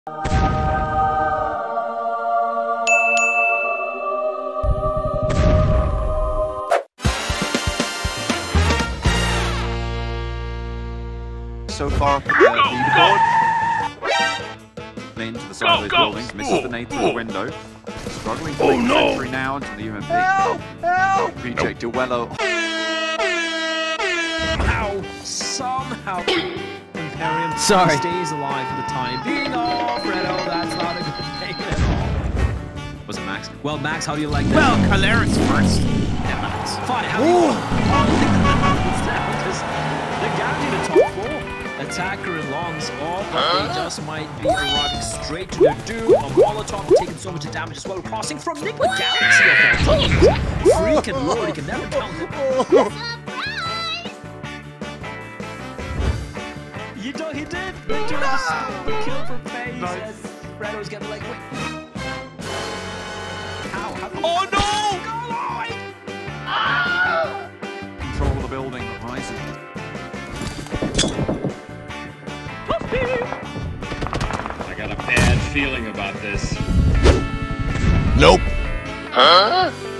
So far off the leaderboard. Into the side of those buildings, misses the nade through the window. Struggling to make the entry now into the UMP. Help! PJ Duello. Ow! Somehow Imperium Sorry. stays alive for the time being. Oh, Fredo, that's not a good thing at all. Was it Max? Well, Max, how do you like that? Well, Calera's first. Yeah, Max. Fine, how do you like the gap to the top four. Attacker and Longs, all but they just might be arriving straight to their doom. A Molotov taking so much damage as well, crossing from Nick the Galaxy of that team. Freaking lord, he can never count it. You know, he did. Victor just the kill for Pace. Nice. And Fredo's getting like, wait. Ow, oh no! Control of the building, rising. I got a bad feeling about this. Nope. Huh?